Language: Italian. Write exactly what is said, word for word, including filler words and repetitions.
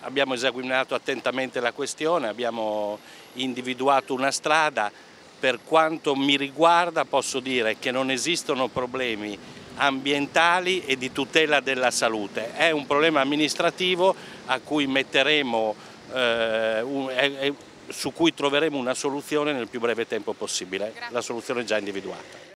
abbiamo esaminato attentamente la questione, abbiamo individuato una strada. Per quanto mi riguarda posso dire che non esistono problemi ambientali e di tutela della salute, è un problema amministrativo a cui metteremo, eh, un, eh, su cui troveremo una soluzione nel più breve tempo possibile. La soluzione è già individuata.